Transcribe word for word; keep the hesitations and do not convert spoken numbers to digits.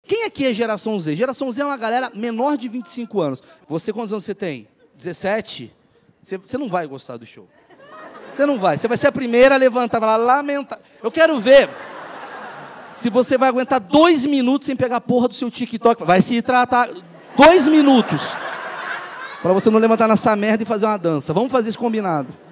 Quem aqui é geração Z? Geração Z é uma galera menor de vinte e cinco anos. Você, quantos anos você tem? dezessete? Você, você não vai gostar do show. Você não vai. Você vai ser a primeira a levantar, vai lá, lamentar. Eu quero ver se você vai aguentar dois minutos sem pegar a porra do seu TikTok. Vai se tratar dois minutos. Pra você não levantar nessa merda e fazer uma dança. Vamos fazer isso combinado.